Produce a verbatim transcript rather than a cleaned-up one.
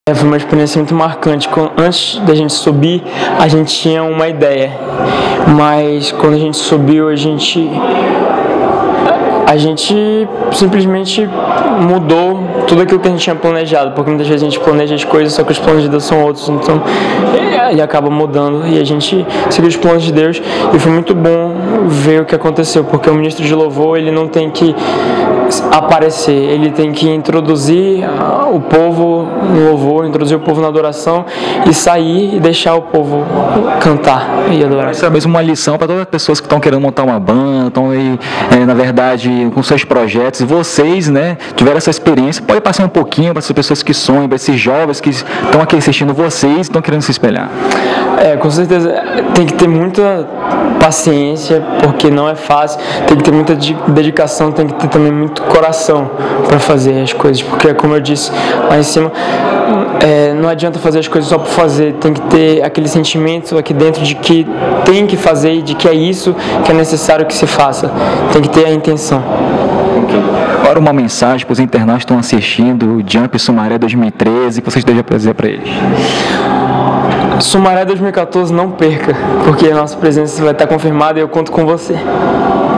É, foi uma experiência muito marcante. Antes da gente subir, a gente tinha uma ideia, mas quando a gente subiu, a gente a gente simplesmente mudou tudo aquilo que a gente tinha planejado, porque muitas vezes a gente planeja as coisas, só que os planos de Deus são outros, então ele acaba mudando e a gente seguiu os planos de Deus e foi muito bom ver o que aconteceu, porque o ministro de louvor, ele não tem que aparecer, ele tem que introduzir o povo no louvor, introduzir o povo na adoração e sair e deixar o povo cantar e adorar. Isso é mesmo uma lição para todas as pessoas que estão querendo montar uma banda, estão aí, é, na verdade, com seus projetos. Vocês, né, tiveram essa experiência, pode passar um pouquinho para essas pessoas que sonham, para esses jovens que estão aqui assistindo vocês e estão querendo se espelhar. É, com certeza, tem que ter muita paciência, porque não é fácil, tem que ter muita dedicação, tem que ter também muito coração para fazer as coisas, porque como eu disse lá em cima, é, não adianta fazer as coisas só por fazer, tem que ter aquele sentimento aqui dentro de que tem que fazer e de que é isso que é necessário que se faça, tem que ter a intenção. Agora uma mensagem para os internautas que estão assistindo o Jump Sumaré dois mil e treze, que vocês devem dizer para eles. Sumaré dois mil e quatorze, não perca, porque a nossa presença vai estar confirmada e eu conto com você.